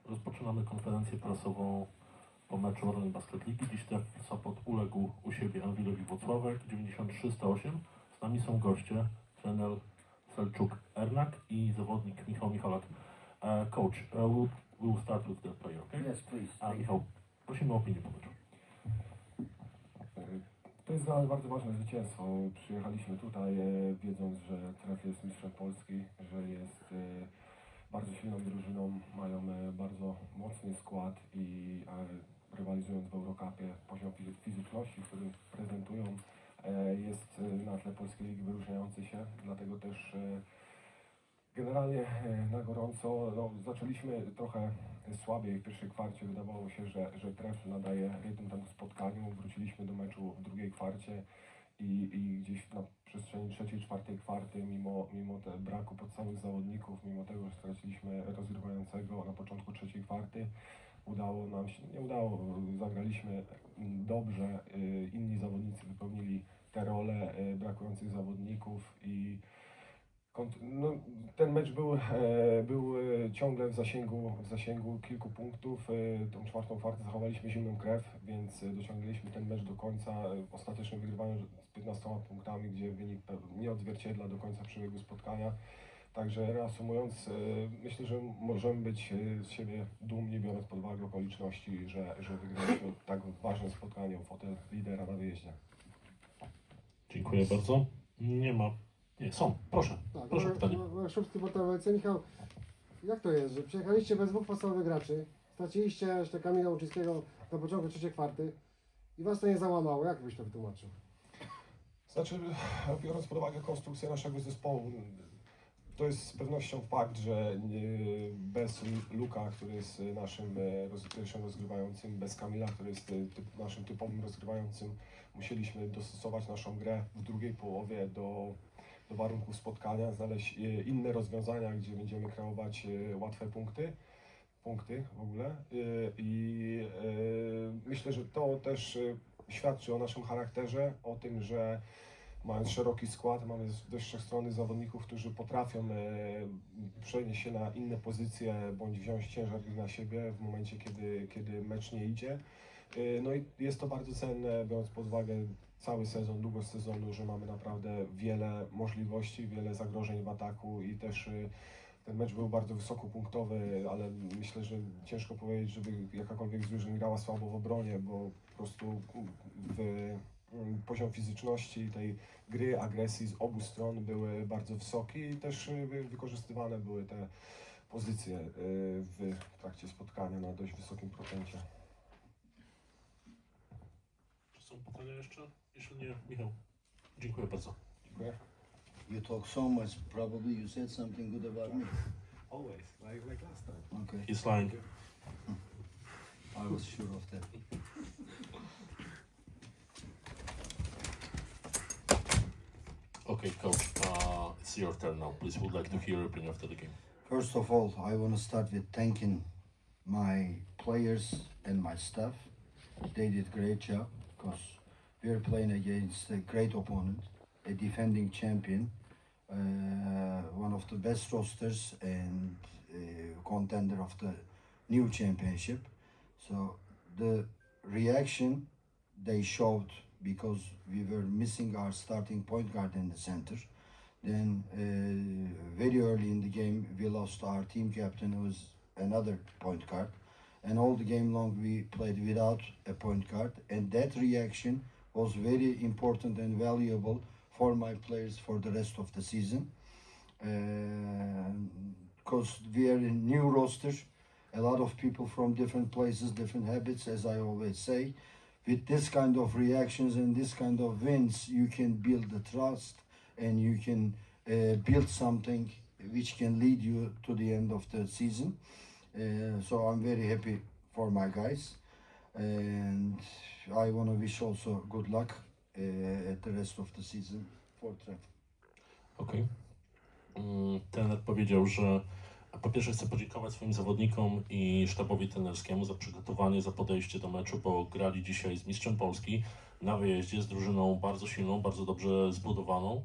Rozpoczynamy konferencję prasową po meczu Orlen Basket Ligi. Dziś Tref Sopot uległ u siebie Anwilowi Włocławek 93-108. Z nami są goście, trener Selczuk Ernak i zawodnik Michał Michalak. Coach, we'll start with the player, okay? Yes, please. Michał, prosimy o opinię po meczu. To jest dla nas bardzo ważne zwycięstwo. Przyjechaliśmy tutaj wiedząc, że Tref jest mistrzem Polski, że jest bardzo silną drużyną, mają bardzo mocny skład i rywalizując w Eurocupie poziom fizyczności, który prezentują, jest na tle Polskiej Ligi wyróżniający się, dlatego też generalnie na gorąco. Zaczęliśmy trochę słabiej w pierwszej kwarcie. Wydawało się, że Tref nadaje rytm temu spotkaniu. Wróciliśmy do meczu w drugiej kwarcie i gdzieś na przestrzeni trzeciej, czwartej kwarty, mimo braku podstawowych zawodników, mimo tego, że straciliśmy rozgrywającego na początku trzeciej kwarty, udało nam się, nie udało, zagraliśmy dobrze, inni zawodnicy wypełnili te role brakujących zawodników i ten mecz był ciągle w zasięgu kilku punktów. Tą czwartą kwartę zachowaliśmy zimną krew, więc dociągnęliśmy ten mecz do końca. Ostatecznie wygrywając z 15 punktami, gdzie wynik nie odzwierciedla do końca przebiegu spotkania. Także reasumując, myślę, że możemy być z siebie dumni, biorąc pod uwagę okoliczności, że wygraliśmy tak ważne spotkanie o fotel lidera na wyjeździe. Dziękuję bardzo. Nie, są. Proszę. Tak, Proszę pytanie. Szybki portal Michał, jak to jest, że przyjechaliście bez dwóch podstawowych graczy, straciliście jeszcze Kamila Łuczyńskiego na początku trzeciej kwarty i was to nie załamało? Jak byś to wytłumaczył? Znaczy, biorąc pod uwagę konstrukcję naszego zespołu, to jest z pewnością fakt, że bez Luka, który jest naszym pierwszym rozgrywającym, bez Kamila, który jest naszym typowym rozgrywającym, musieliśmy dostosować naszą grę w drugiej połowie do warunków spotkania, znaleźć inne rozwiązania, gdzie będziemy kreować łatwe punkty w ogóle i myślę, że to też świadczy o naszym charakterze, o tym, że mając szeroki skład, mamy dość wszechstronnych zawodników, którzy potrafią przenieść się na inne pozycje bądź wziąć ciężar na siebie w momencie, kiedy mecz nie idzie. No i jest to bardzo cenne, biorąc pod uwagę cały sezon, długość sezonu, że mamy naprawdę wiele możliwości, wiele zagrożeń w ataku i też ten mecz był bardzo wysokopunktowy, ale myślę, że ciężko powiedzieć, żeby jakakolwiek z drużyn grała słabo w obronie, bo po prostu poziom fizyczności tej gry, agresji z obu stron były bardzo wysoki i też wykorzystywane były te pozycje w trakcie spotkania na dość wysokim procencie. Czy są pytania jeszcze? Jeśli nie, Michał. Dziękuję bardzo. Dziękuję. You talk so much, probably you said something good about me. Always, like last time. Okay, He's lying. I was sure of that. Okay, coach. It's your turn now. Please, would like to hear your opinion after the game. First of all, I want to start with thanking my players and my staff. They did a great job because we are playing against a great opponent, a defending champion, one of the best rosters and contender of the new championship. So the reaction they showed, because we were missing our starting point guard in the center. Then very early in the game we lost our team captain, who was another point guard, and all the game long we played without a point guard, and that reaction was very important and valuable for my players for the rest of the season, because we are a new roster, a lot of people from different places, different habits, as I always say. With this kind of reactions and this kind of wins, you can build the trust and you can build something which can lead you to the end of the season. So I'm very happy for my guys, and I want to wish also good luck at the rest of the season for Tref. Okej. Trener powiedział, że po pierwsze chcę podziękować swoim zawodnikom i sztabowi trenerskiemu za przygotowanie, za podejście do meczu, bo grali dzisiaj z mistrzem Polski na wyjeździe, z drużyną bardzo silną, bardzo dobrze zbudowaną.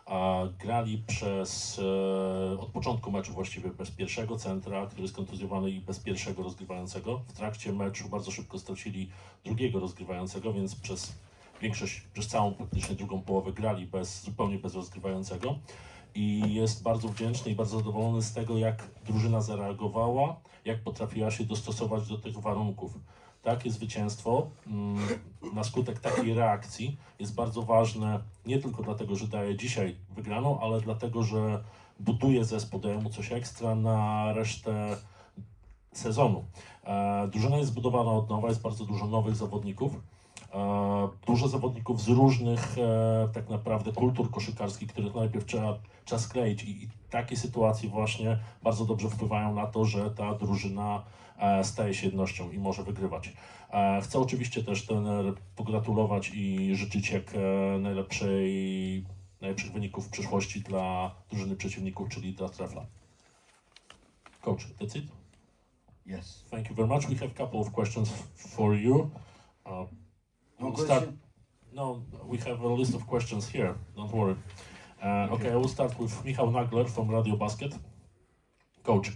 Grali od początku meczu właściwie bez pierwszego centra, który jest kontuzjowany, i bez pierwszego rozgrywającego. W trakcie meczu bardzo szybko stracili drugiego rozgrywającego, więc przez całą praktycznie drugą połowę grali zupełnie bez rozgrywającego. I jest bardzo wdzięczny i bardzo zadowolony z tego, jak drużyna zareagowała, jak potrafiła się dostosować do tych warunków. Takie zwycięstwo na skutek takiej reakcji jest bardzo ważne nie tylko dlatego, że daje dzisiaj wygraną, ale dlatego, że buduje zespół, daje mu coś ekstra na resztę sezonu. Drużyna jest zbudowana od nowa, jest bardzo dużo nowych zawodników. Dużo zawodników z różnych tak naprawdę kultur koszykarskich, których najpierw trzeba skleić, i takie sytuacje właśnie bardzo dobrze wpływają na to, że ta drużyna staje się jednością i może wygrywać. Chcę oczywiście też trener pogratulować i życzyć jak najlepszych wyników w przyszłości dla drużyny przeciwników, czyli dla Trefla. Coach, that's it? Yes. Thank you very much. We have a couple of questions for you. No We'll question? No, we have a list of questions here. Don't worry. Okay, I will start with Michał Nagler from Radio Basket. Coach,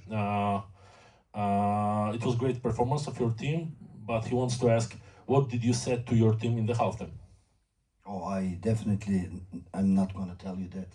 it was great performance of your team, but he wants to ask, what did you say to your team in the halftime? Oh, I'm not going to tell you that.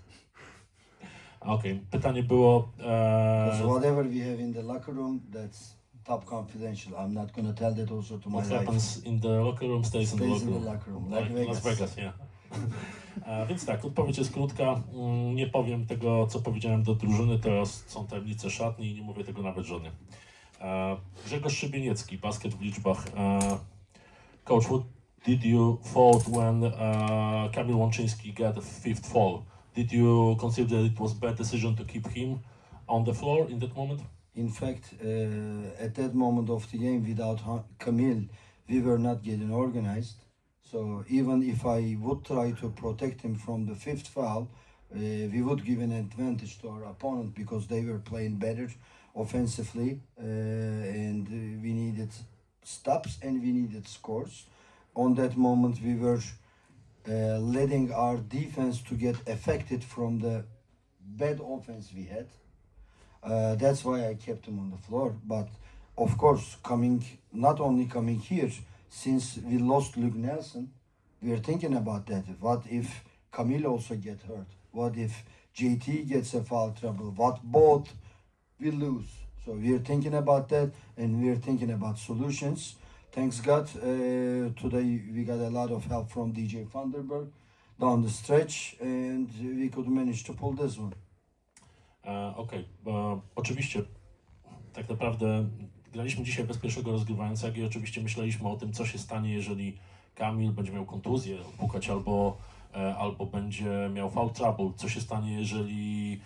Okay, pytanie było... Because whatever we have in the locker room, that's top confidential. I'm not going to tell that also to my What wife. happens in the locker room stays in the Stays locker in the room. locker room, Like like Las Vegas. Vegas, yeah. Więc tak, odpowiedź jest krótka. Nie powiem tego, co powiedziałem do drużyny, to są tajemnice szatni i nie mówię tego nawet żonie. Grzegorz Szybieniecki, basket w liczbach. Coach, what did you thought when Kamil Łączyński got a fifth foul? Did you consider it was bad decision to keep him on the floor in that moment? In fact, at that moment of the game, without Camille, we were not getting organized. So even if I would try to protect him from the fifth foul, we would give an advantage to our opponent because they were playing better offensively, and we needed stops and we needed scores. On that moment, we were letting our defense to get affected from the bad offense we had. That's why I kept him on the floor. But of course, not only coming here, since we lost Luke Nelson, we are thinking about that. What if Camille also get hurt? What if JT gets a foul trouble? What both we lose? So we are thinking about that, and we are thinking about solutions. Thanks God, today we got a lot of help from DJ Vanderberg down the stretch, and we could manage to pull this one. Okej, oczywiście tak naprawdę graliśmy dzisiaj bez pierwszego rozgrywającego i oczywiście myśleliśmy o tym, co się stanie, jeżeli Kamil będzie miał kontuzję, odpukać albo będzie miał foul trouble, co się stanie, jeżeli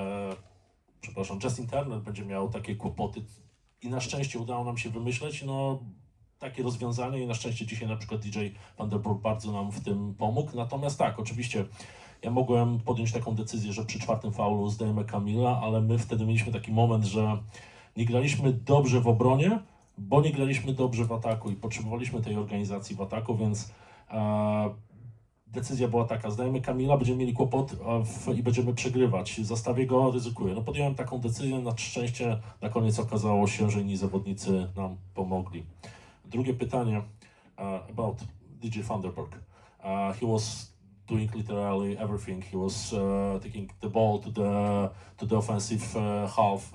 Justin Turner będzie miał takie kłopoty, i na szczęście udało nam się wymyśleć takie rozwiązanie i na szczęście dzisiaj na przykład DJ Vanderbilt bardzo nam w tym pomógł. Natomiast tak, oczywiście ja mogłem podjąć taką decyzję, że przy czwartym faulu zdejmę Kamila, ale my wtedy mieliśmy taki moment, że nie graliśmy dobrze w obronie, bo nie graliśmy dobrze w ataku i potrzebowaliśmy tej organizacji w ataku, więc decyzja była taka: zdajemy Kamila, będziemy mieli kłopot i będziemy przegrywać. Zostawię go, ryzykuję. Podjąłem taką decyzję, na szczęście na koniec okazało się, że inni zawodnicy nam pomogli. Drugie pytanie about DJ Vanderberg. He was doing literally everything. He was taking the ball to the offensive half.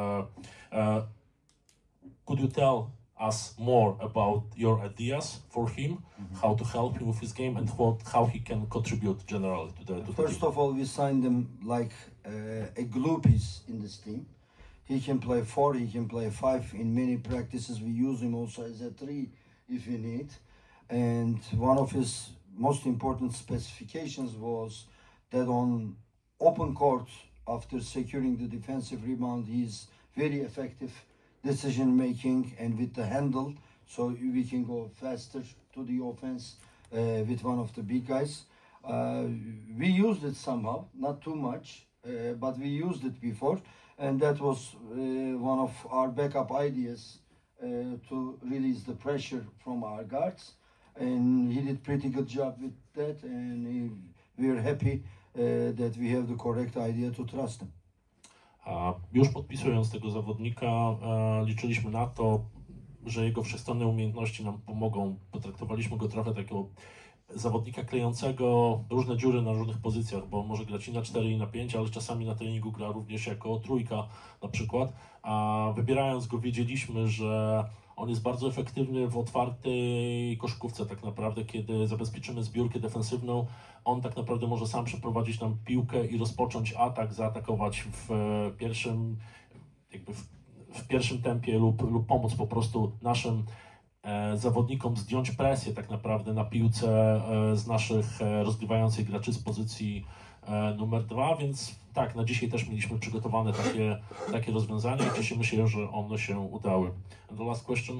Could you tell us more about your ideas for him, how to help him with his game, and how he can contribute generally to the First team? of all, we signed him like a glue piece in this team. He can play 4, he can play 5. In many practices, we use him also as a 3 if we need. And one of his most important specifications was that on open court, after securing the defensive rebound, he's very effective decision making and with the handle, so we can go faster to the offense with one of the big guys. We used it somehow, not too much, but we used it before, and that was one of our backup ideas to release the pressure from our guards, and he did pretty good job with that, and we are happy that we have the correct idea to trust him. A już podpisując tego zawodnika, liczyliśmy na to, że jego wszechstronne umiejętności nam pomogą. Potraktowaliśmy go trochę takiego zawodnika klejącego różne dziury na różnych pozycjach, bo on może grać i na 4 i na 5, ale czasami na treningu gra również jako trójka na przykład. A wybierając go wiedzieliśmy, że on jest bardzo efektywny w otwartej koszykówce tak naprawdę, kiedy zabezpieczymy zbiórkę defensywną, on tak naprawdę może sam przeprowadzić nam piłkę i rozpocząć atak, zaatakować w pierwszym, w pierwszym tempie lub pomóc po prostu naszym zawodnikom zdjąć presję tak naprawdę na piłce z naszych rozgrywających graczy z pozycji numer 2, więc tak, na dzisiaj też mieliśmy przygotowane takie rozwiązania i cieszymy się, że one się udały. And the last question.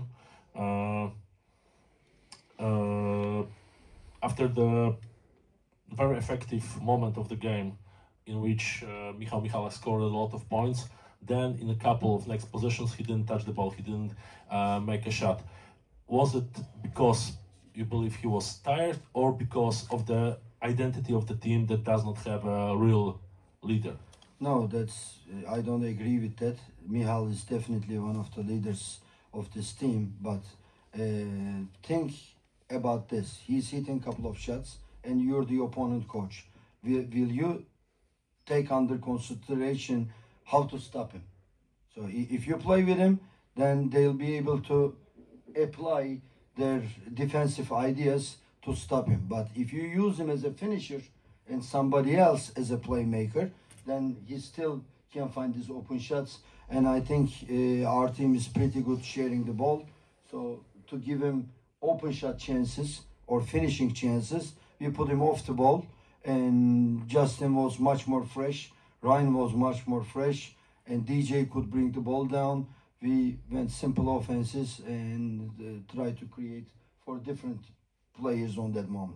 After the very effective moment of the game in which Michał Michalak scored a lot of points, then in a couple of next possessions he didn't touch the ball, he didn't make a shot. Was it because you believe he was tired or because of the identity of the team that does not have a real leader? No, I don't agree with that. Michal is definitely one of the leaders of this team, but think about this. He's hitting a couple of shots and you're the opponent coach. Will you take under consideration how to stop him? So if you play with him, then they'll be able to apply their defensive ideas to stop him. But if you use him as a finisher and somebody else as a playmaker, then he still can find his open shots. And I think our team is pretty good sharing the ball. So to give him open shot chances or finishing chances, we put him off the ball. And Justin was much more fresh. Ryan was much more fresh. And DJ could bring the ball down. We went simple offenses and tried to create for different players on that moment.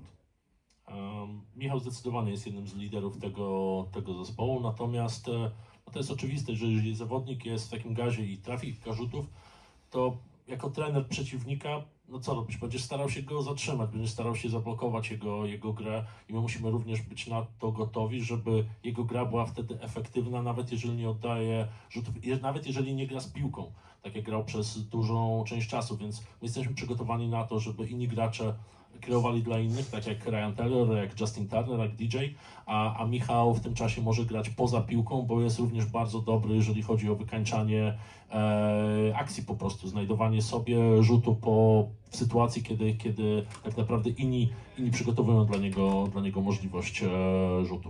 Michał zdecydowanie jest jednym z liderów tego zespołu, natomiast to jest oczywiste, że jeżeli zawodnik jest w takim gazie i trafi kilka rzutów, to jako trener przeciwnika, no co robisz? Będziesz starał się go zatrzymać, będziesz starał się zablokować jego grę i my musimy również być na to gotowi, żeby jego gra była wtedy efektywna, nawet jeżeli nie oddaje rzutów, nawet jeżeli nie gra z piłką, tak jak grał przez dużą część czasu, więc my jesteśmy przygotowani na to, żeby inni gracze kreowali dla innych, tak jak Ryan Taylor, jak Justin Turner, jak DJ, a Michał w tym czasie może grać poza piłką, bo jest również bardzo dobry, jeżeli chodzi o wykańczanie akcji po prostu, znajdowanie sobie rzutu w sytuacji, kiedy tak naprawdę inni przygotowują dla niego możliwość rzutu.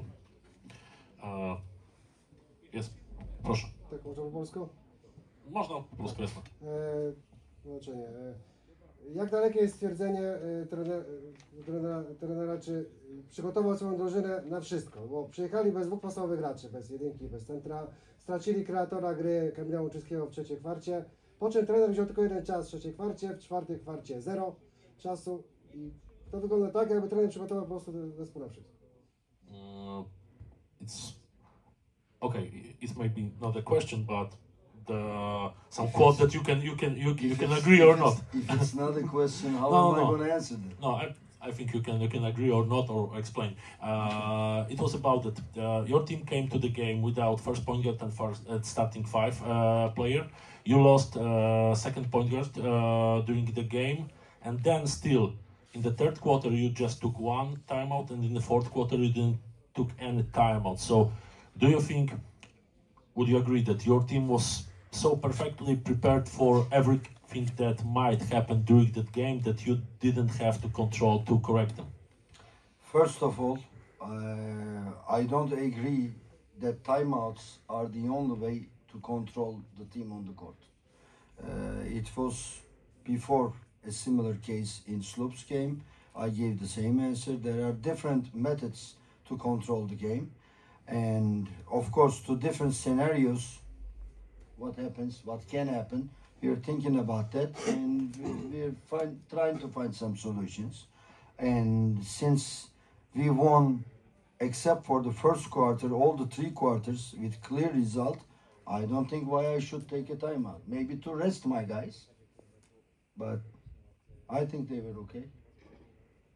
Jest, proszę. Tak, można po polsku? Można po polsku, jasne. Znaczenie. Jak dalekie jest stwierdzenie trenera, czy przygotował swoją drużynę na wszystko? Bo przyjechali bez dwóch podstawowych graczy, bez jedynki, bez centra, stracili kreatora gry Kamila Łuczyńskiego w trzeciej kwarcie, po czym trener wziął tylko jeden czas w trzeciej kwarcie, w czwartej kwarcie 0 czasu i to wygląda tak, jakby trener przygotował po prostu zespół na wszystko. It's maybe not a question, but some quote that you can agree or not. If it's not a question, how am I going to answer that? No, I think you can agree or not or explain. It was about that your team came to the game without first point guard and starting 5 player. You lost second point guard during the game, and then still in the third quarter you just took one timeout, and in the fourth quarter you didn't took any timeout. So, would you agree that your team was so perfectly prepared for everything that might happen during that game that you didn't have to control to correct them? First of all, I don't agree that timeouts are the only way to control the team on the court. It was before a similar case in Sloop's game. I gave the same answer. There are different methods to control the game. And of course, to different scenarios, what can happen, we are thinking about that, and we're trying to find some solutions. And since we won, except for the first quarter, all the 3 quarters with clear result, I don't think why I should take a timeout. Maybe to rest my guys, but I think they were okay.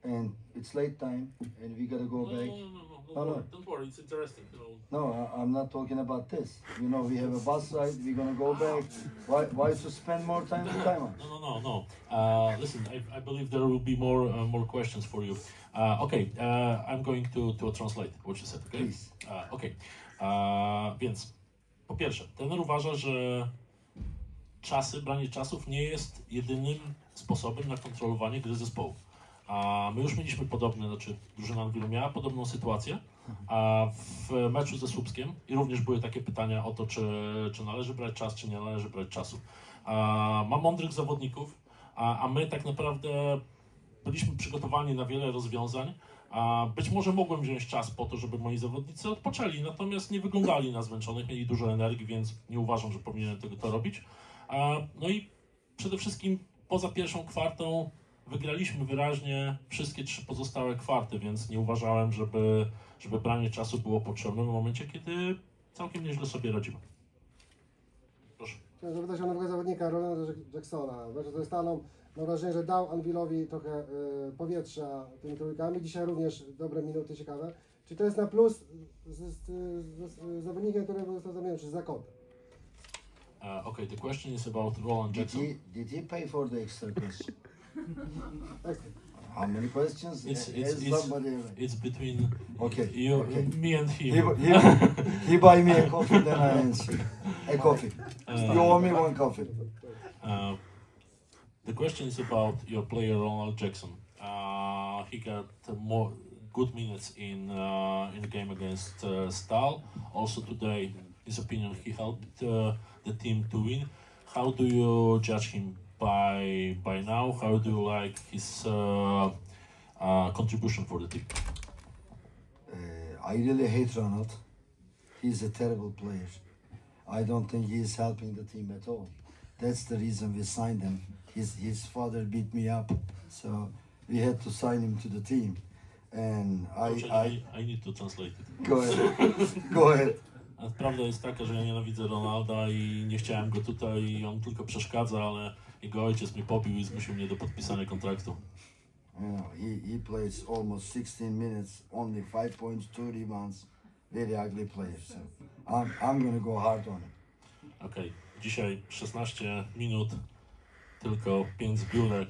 and it's late time, and we gotta go back. No. Don't worry, it's interesting. No, I'm not talking about this. You know, we have a bus ride. We're gonna go back. Why to spend more time with Taiwan? No. Listen, I believe there will be more questions for you. Okay, I'm going to translate what you said, okay? Please. Okay. Więc po pierwsze, trener uważa, że branie czasów nie jest jedynym sposobem na kontrolowanie gry zespołu. A my już mieliśmy podobne, drużyna Anwilu miała podobną sytuację w meczu ze Słupskiem i również były takie pytania o to, czy należy brać czas, czy nie należy brać czasu. Ma mądrych zawodników, a my tak naprawdę byliśmy przygotowani na wiele rozwiązań. Być może mogłem wziąć czas po to, żeby moi zawodnicy odpoczęli, natomiast nie wyglądali na zmęczonych, mieli dużo energii, więc nie uważam, że powinienem to robić. No i przede wszystkim poza pierwszą kwartą wygraliśmy wyraźnie wszystkie 3 pozostałe kwarty, więc nie uważałem, żeby branie czasu było potrzebne w momencie, kiedy całkiem nieźle sobie radzimy. Proszę. Chciałem zapytać o nowego zawodnika, Rolanda Jacksona. Meczu ze Stalą mam wrażenie, że dał Anwilowi trochę powietrza tymi trójkami. Dzisiaj również dobre minuty, ciekawe. Czy to jest na plus z zawodnikiem, który został zamieniony przez Zakotę? Okay, the question is about Roland Jackson. Did he pay for the extra question? How many questions? It's between Okay. me and him. He buy me a coffee, then I answer. A coffee. You owe me one coffee. The question is about your player Ronald Jackson. He got more good minutes in the game against Stal. Also today, his opinion, he helped the team to win. How do you judge him by now? How do you like his contribution for the team? I really hate Ronald. He's a terrible player. I don't think he's helping the team at all. That's the reason we signed him. His father beat me up, so we had to sign him to the team. And I need to translate it. Go ahead. Go ahead. A prawda jest taka, że ja nienawidzę Ronalda i nie chciałem go tutaj i on tylko przeszkadza, ale jego ojciec mnie pobił i zmusił mnie do podpisania kontraktu. He plays almost 16 minutes, only 5 points, 2 rebounds. Very ugly player. So I'm gonna go hard on him. Okej, dzisiaj 16 minut, tylko 5 zbiórek,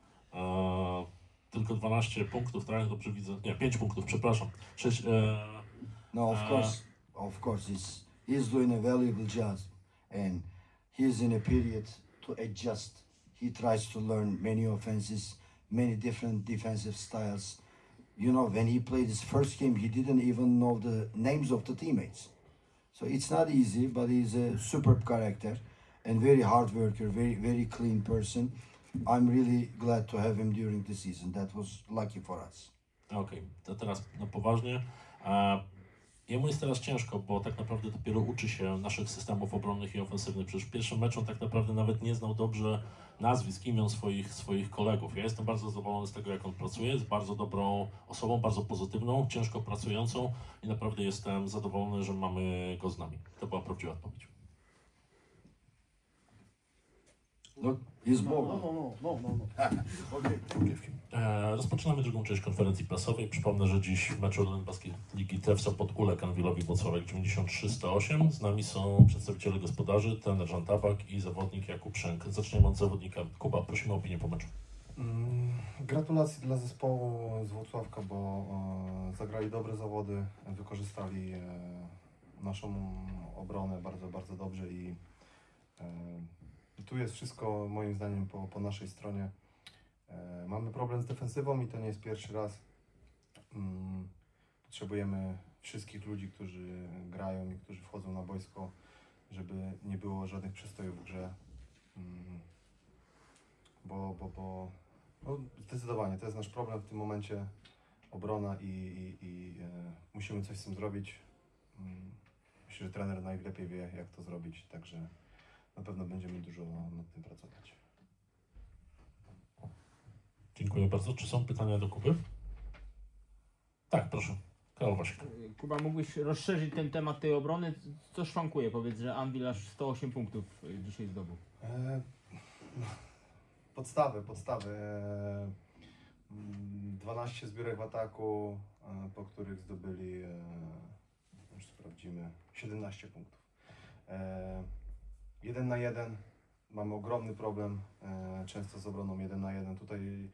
tylko 12 punktów, tak? Dobrze widzę? Nie, 5 punktów, przepraszam. 6, No, of course, he's doing a valuable job, and he's in a period to adjust. He tries to learn many offenses, many different defensive styles. You know, when he played his first game, he didn't even know the names of the teammates. So it's not easy, but he's a superb character and very hard worker, very clean person. I'm really glad to have him during the season. That was lucky for us. Okej, to teraz na poważnie. Jemu jest teraz ciężko, bo tak naprawdę dopiero uczy się naszych systemów obronnych i ofensywnych. Przecież w pierwszym meczu on tak naprawdę nawet nie znał dobrze nazwisk, imion swoich kolegów. Ja jestem bardzo zadowolony z tego, jak on pracuje. Jest bardzo dobrą osobą, bardzo pozytywną, ciężko pracującą i naprawdę jestem zadowolony, że mamy go z nami. To była prawdziwa odpowiedź. Look, he's ball. No. Okay. Rozpoczynamy drugą część konferencji prasowej. Przypomnę, że dziś w meczu Basket Ligi TEF Sopot Ulek Anwilowi Włocławek 93-108. Z nami są przedstawiciele gospodarzy, trener Żan Tabak i zawodnik Jakub Szęk. Zaczniemy od zawodnika. Kuba, prosimy o opinię po meczu. Gratulacje dla zespołu z Włocławka, bo zagrali dobre zawody, wykorzystali naszą obronę bardzo, bardzo dobrze i tu jest wszystko moim zdaniem po naszej stronie. Mamy problem z defensywą i to nie jest pierwszy raz. Potrzebujemy wszystkich ludzi, którzy grają i którzy wchodzą na boisko, żeby nie było żadnych przestojów w grze. Bo no, zdecydowanie to jest nasz problem w tym momencie, obrona i musimy coś z tym zrobić. Myślę, że trener najlepiej wie, jak to zrobić, także na pewno będziemy dużo nad tym pracować. Dziękuję bardzo. Czy są pytania do Kuby? Tak, proszę. Karol Wasiek. Kuba, mógłbyś rozszerzyć ten temat tej obrony? Co szwankuje? Powiedz, że Anwil aż 108 punktów dzisiaj zdobył. Podstawy. 12 zbiórek w ataku, po których zdobyli, już sprawdzimy, 17 punktów. 1 na 1, mamy ogromny problem często z obroną 1 na 1. Tutaj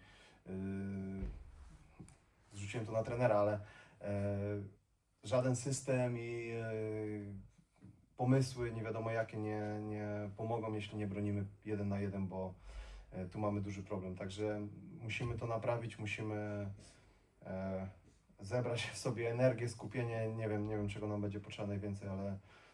zrzuciłem to na trenera, ale żaden system i pomysły, nie wiadomo jakie, nie pomogą, jeśli nie bronimy 1 na 1, bo tu mamy duży problem. Także musimy to naprawić, musimy zebrać w sobie energię, skupienie. Nie wiem czego nam będzie potrzeba najwięcej, ale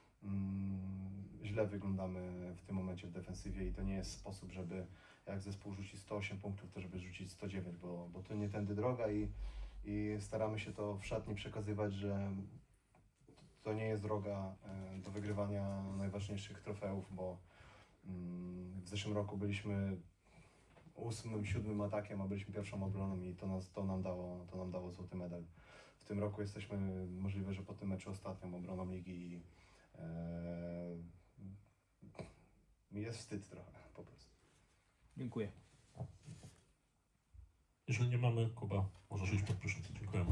źle wyglądamy w tym momencie w defensywie i to nie jest sposób, żeby jak zespół rzuci 108 punktów, to żeby rzucić 109, bo to nie tędy droga i staramy się to w szatni przekazywać, że to nie jest droga do wygrywania najważniejszych trofeów, bo w zeszłym roku byliśmy 8., 7. atakiem, a byliśmy pierwszą obroną i to nam dało złoty medal. W tym roku jesteśmy możliwe, że po tym meczu ostatnią obroną ligi i jest wstyd trochę po prostu. Dziękuję. Jeżeli nie mamy, Kuba, możesz iść pod prysznic. Dziękujemy.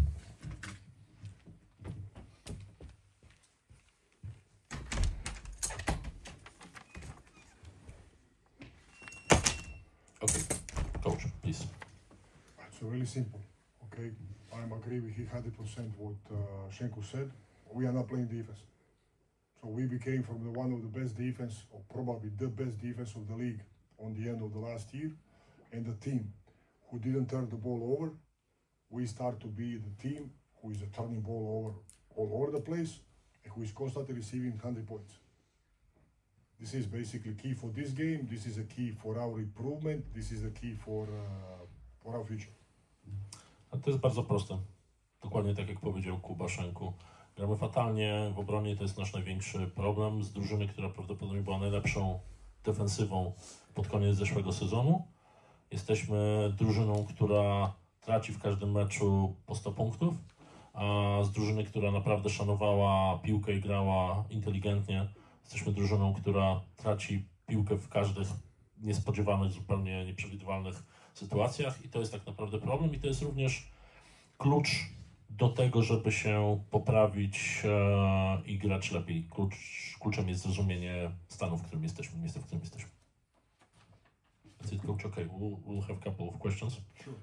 Okay, coach, please. So really simple, okay? I agree with 100% what Shenko said. We are not playing defense. So we became from one of the best defense, or probably the best defense of the league on the end of the last year. And the team who didn't turn the ball over, we start to be the team who is turning ball over all over the place and who is constantly receiving 100 points. This is basically key for this game. This is a key for our improvement. This is a key for our future. A to jest bardzo proste. Dokładnie tak jak powiedział Kuba Szenku. Gramy fatalnie w obronie, to jest nasz największy problem z drużyny, która prawdopodobnie była najlepszą defensywą pod koniec zeszłego sezonu. Jesteśmy drużyną, która traci w każdym meczu po 100 punktów, a z drużyny, która naprawdę szanowała piłkę i grała inteligentnie, jesteśmy drużyną, która traci piłkę w każdych niespodziewanych, zupełnie nieprzewidywalnych sytuacjach i to jest tak naprawdę problem i to jest również klucz do tego, żeby się poprawić i grać lepiej. Kluczem jest zrozumienie stanu, w którym jesteśmy, miejsca, w którym jesteśmy. That's it, coach. Okay, we'll have a couple of questions. Sure.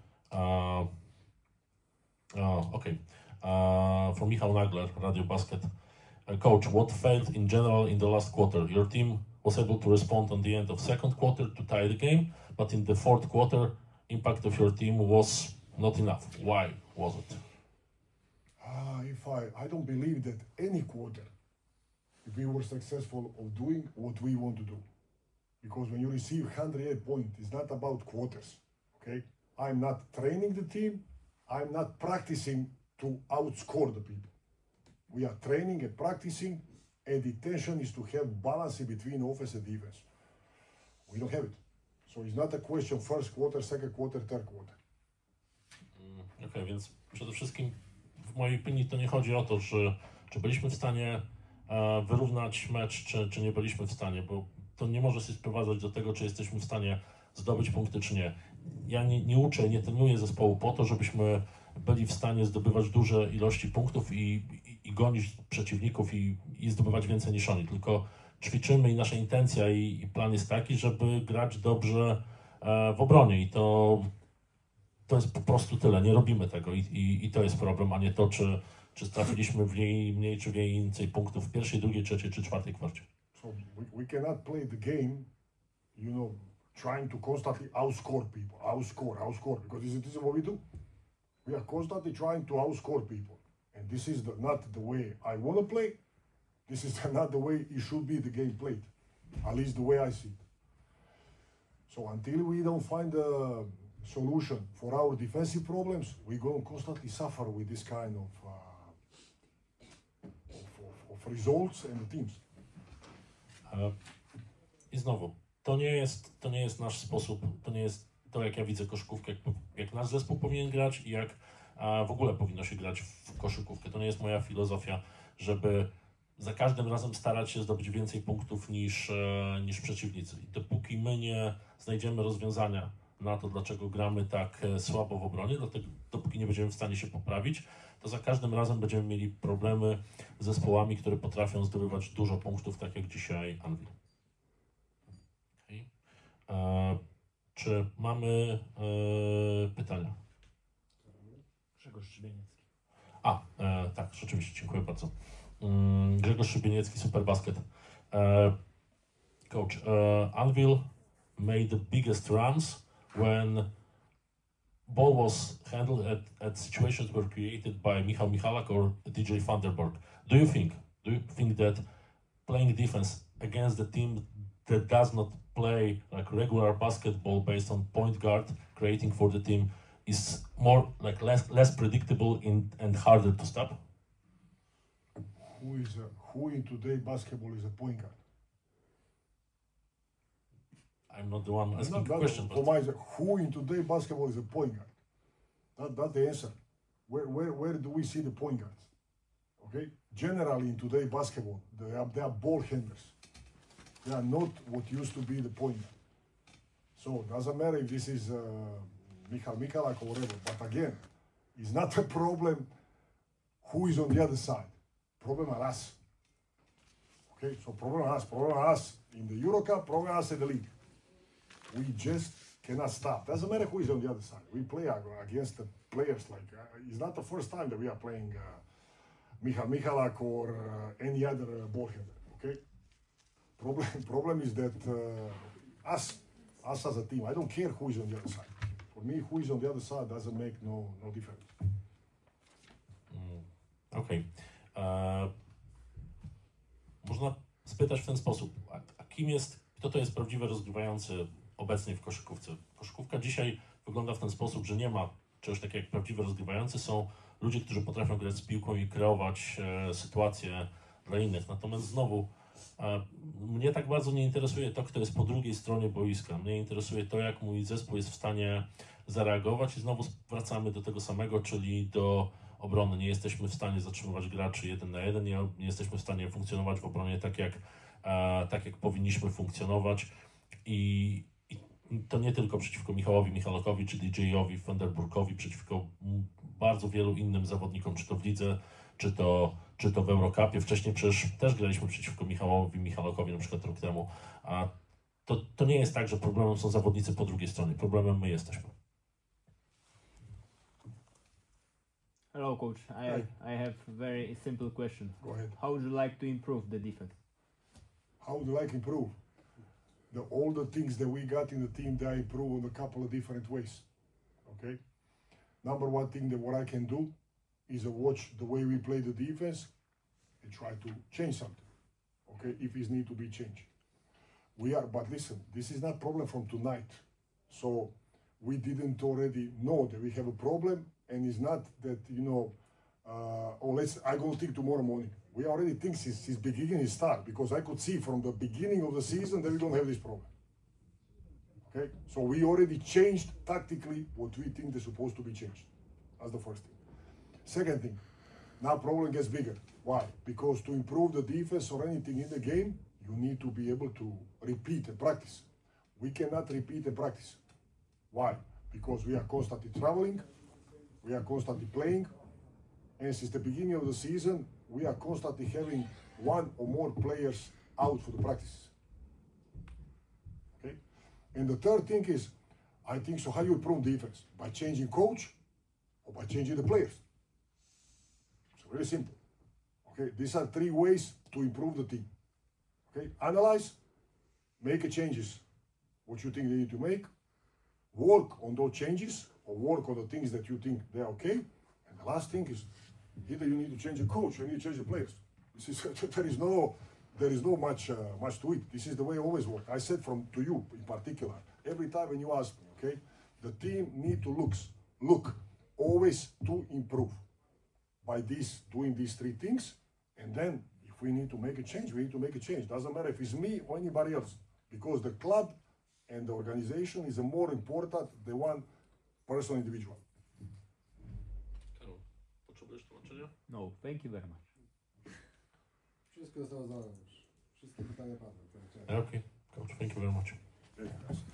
Okay. From Michał Nagler, Radio Basket. Coach, what failed in general in the last quarter? Your team was able to respond on the end of second quarter to tie the game, but in the fourth quarter, impact of your team was not enough. Why was it? I don't believe that any quarter we were successful of doing what we want to do. Because when you receive 108 points, it's not about quarters, okay? I'm not training the team. I'm not practicing to outscore the people. We are training and practicing, and the intention is to have balance between offense and defense. We don't have it. So it's not a question first quarter, second quarter, third quarter. Okej, więc przede wszystkim w mojej opinii to nie chodzi o to, czy byliśmy w stanie wyrównać mecz, czy nie byliśmy w stanie, bo to nie może się sprowadzać do tego, czy jesteśmy w stanie zdobyć punkty, czy nie. Ja nie uczę, nie trenuję zespołu po to, żebyśmy byli w stanie zdobywać duże ilości punktów i gonić przeciwników i zdobywać więcej niż oni, tylko ćwiczymy i nasza intencja i plan jest taki, żeby grać dobrze w obronie i to jest po prostu tyle, nie robimy tego i to jest problem, a nie to, czy strafiliśmy w niej mniej czy więcej punktów w pierwszej, drugiej, trzeciej czy czwartej kwarcie. So we cannot play the game, you know, trying to constantly outscore people, outscore, because this is what we do. We are constantly trying to outscore people, and this is not the way I want to play. This is not the way it should be the game played, at least the way I see it. So until we don't find a solution for our defensive problems, we're going to constantly suffer with this kind of results and the teams. I znowu, to nie jest nasz sposób, to nie jest to, jak ja widzę koszykówkę, jak nasz zespół powinien grać i jak w ogóle powinno się grać w koszykówkę. To nie jest moja filozofia, żeby za każdym razem starać się zdobyć więcej punktów niż przeciwnicy. I dopóki my nie znajdziemy rozwiązania na to, dlaczego gramy tak słabo w obronie, dlatego dopóki nie będziemy w stanie się poprawić, to za każdym razem będziemy mieli problemy z zespołami, które potrafią zdobywać dużo punktów, tak jak dzisiaj Anvil. Okay. Czy mamy pytania? Grzegorz Szybieniecki. Tak, rzeczywiście, dziękuję bardzo. Grzegorz Szybieniecki, Superbasket. Coach, Anvil made the biggest runs when ball was handled at situations were created by Michał Michalak or DJ Vanderborg. Do you think that playing defense against the team that does not play like regular basketball based on point guard creating for the team is more like less predictable and harder to stop? Who in today basketball is a point guard? I'm not the one asking Not the that, question, for but my, who in today basketball is a point guard? That's the answer. Where do we see the point guards? Okay. Generally in today basketball, they are ball handlers. They are not what used to be the point guard. So doesn't matter if this is Michal Michalak or whatever. But again, it's not a problem who is on the other side. Problem are us. Okay. So problem are us in the Eurocup. Problem are us in the league. We just cannot stop. Doesn't matter who is on the other side. We play against the players like it's not the first time that we are playing Michal Michalak or any other ball handler. Okay. Problem is that us as a team. I don't care who is on the other side. For me, who is on the other side doesn't make no difference. Okej. Można spytać w ten sposób, kto to jest prawdziwy rozgrywający obecnie w koszykówce? Koszykówka dzisiaj wygląda w ten sposób, że nie ma czegoś takiego jak prawdziwy rozgrywający. Są ludzie, którzy potrafią grać z piłką i kreować sytuacje dla innych. Natomiast znowu, mnie tak bardzo nie interesuje to, kto jest po drugiej stronie boiska. Mnie interesuje to, jak mój zespół jest w stanie zareagować i znowu wracamy do tego samego, czyli do obrony. Nie jesteśmy w stanie zatrzymywać graczy 1 na 1, nie jesteśmy w stanie funkcjonować w obronie tak jak powinniśmy funkcjonować i to nie tylko przeciwko Michałowi Michalakowi, czy DJ-owi Vanderburgowi, przeciwko bardzo wielu innym zawodnikom, czy to w lidze, czy to w Eurocupie. Wcześniej przecież też graliśmy przeciwko Michałowi Michalakowi na przykład rok temu. A to nie jest tak, że problemem są zawodnicy po drugiej stronie. Problemem my jesteśmy. Hello, coach. I have a very simple question. Go ahead. How would you like to improve the defense? How would you like improve? All the things that we got in the team, they improve in a couple of different ways. Okay. Number one thing that what I can do is watch the way we play the defense and try to change something. Okay, if it needs to be changed. But listen, this is not problem from tonight. So we didn't already know that we have a problem, and it's not that I go think tomorrow morning. We already think since beginning it start, because I could see from the beginning of the season that we don't have this problem. Okay, so we already changed tactically what we think is supposed to be changed. That's the first thing. Second thing, now problem gets bigger. Why? Because to improve the defense or anything in the game, you need to be able to repeat and practice. We cannot repeat and practice. Why? Because we are constantly traveling, we are constantly playing, and since the beginning of the season, we are constantly having one or more players out for the practices. Okay? And the third thing is, I think, so how you improve defense? By changing coach or by changing the players? It's very simple. Okay, these are 3 ways to improve the team. Okay, analyze, make changes, what you think they need to make, work on those changes or work on the things that you think they're okay. And the last thing is, either you need to change a coach or you need to change the players. This is, there is no much to it. This is the way it always works. I said to you in particular, every time when you ask me, okay, the team need to look always to improve by doing these 3 things, and then if we need to make a change, we need to make a change. Doesn't matter if it's me or anybody else, because the club and the organization is more important than one person individual. Potrzebujesz tłumaczenia? No, thank you very much. Wszystko zostało zadane już. Wszystkie pytania padły. Okay, coach, thank you very much. Okay, guys.